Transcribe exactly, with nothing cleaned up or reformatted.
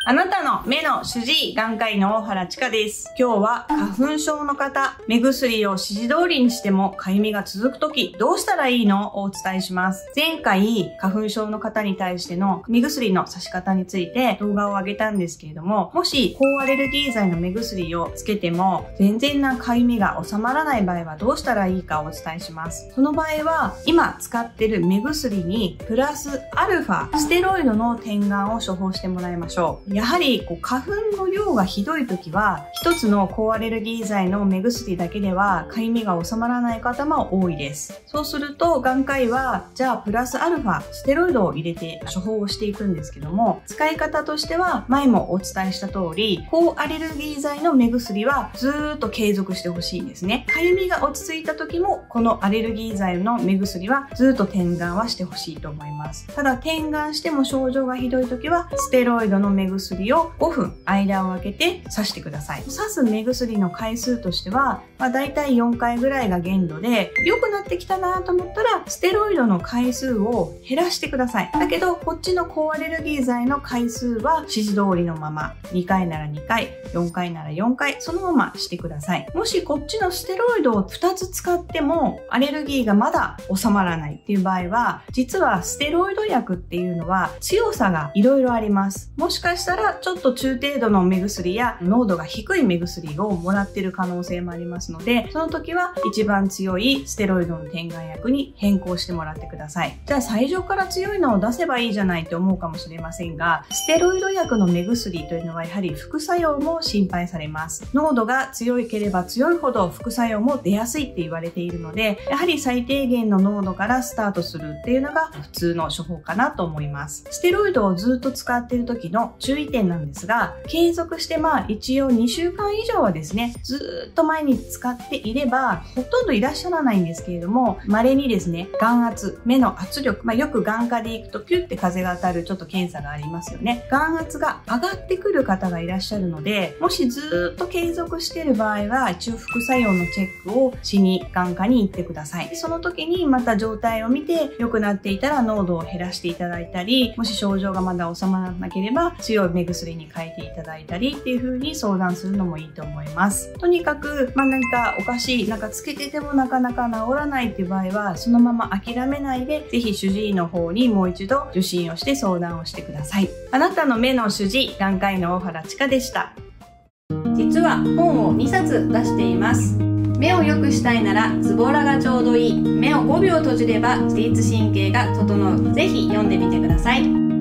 あなたの目の主治医、眼科医の大原千佳です。今日は花粉症の方、目薬を指示通りにしてもかゆみが続くときどうしたらいいのをお伝えします。前回、花粉症の方に対しての目薬の差し方について動画を上げたんですけれども、もし高アレルギー剤の目薬をつけても全然なかゆみが収まらない場合はどうしたらいいかをお伝えします。その場合は、今使ってる目薬にプラスアルファ、ステロイドの点眼を処方してもらいましょう。やはりこう花粉の量がひどい時は、一つの高アレルギー剤の目薬だけではかゆみが収まらない方も多いです。そうすると眼科医は、じゃあプラスアルファ、ステロイドを入れて処方をしていくんですけども、使い方としては前もお伝えした通り、高アレルギー剤の目薬はずーっと継続してほしいんですね。かゆみが落ち着いた時も、このアレルギー剤の目薬はずっと点眼はしてほしいと思います。ただ点眼しても症状がひどい時は、ステロイドの目薬をごふん間を空けて刺してください。刺す目薬の回数としては、まあ、大体よんかいぐらいが限度で、良くなってきたなと思ったら、ステロイドの回数を減らしてください。だけど、こっちの高アレルギー剤の回数は指示通りのまま、にかいならにかい、よんかいならよんかい、そのまましてください。もしこっちのステロイドをふたつ使っても、アレルギーがまだ収まらないっていう場合は、実はステロイド薬っていうのは強さがいろいろあります。もしかしたらちょっと中程度の目薬や濃度が低い目薬をもらってる可能性もありますので、その時は一番強いステロイドの点眼薬に変更してもらってください。じゃあ最初から強いのを出せばいいじゃないって思うかもしれませんが、ステロイド薬の目薬というのはやはり副作用も心配されます。濃度が強ければ強いほど副作用も出やすいって言われているので、やはり最低限の濃度からスタートするっていうのが普通の処方かなと思います。ステロイドをずっと使っている時の注意点なんですが、継続してまあ一応にしゅうかん以上はですね、ずっと毎日使っていればほとんどいらっしゃらないんですけれども、稀にですね、眼圧、目の圧力、まあ、よく眼科で行くとピュッて風が当たるちょっと検査がありますよね。眼圧が上がってくる方がいらっしゃるので、もしずっと継続している場合は一応副作用のチェックをしに眼科に行ってください。その時にまた状態を見て良くなっていたら濃度を減らしていただいたり、もし症状がまだ収まらなければ強い目薬に変えていただいたりっていう風に相談するのもいいと思います。とにかく、まあ何かおかしい、なんかつけててもなかなか治らないっていう場合は、そのまま諦めないで、ぜひ主治医の方にもう一度受診をして相談をしてください。あなたの目の主治医、眼科医の大原千佳でした。実は本をにさつ出しています。目を良くしたいならズボラがちょうどいい。目をごびょう閉じれば自律神経が整う。ぜひ読んでみてください。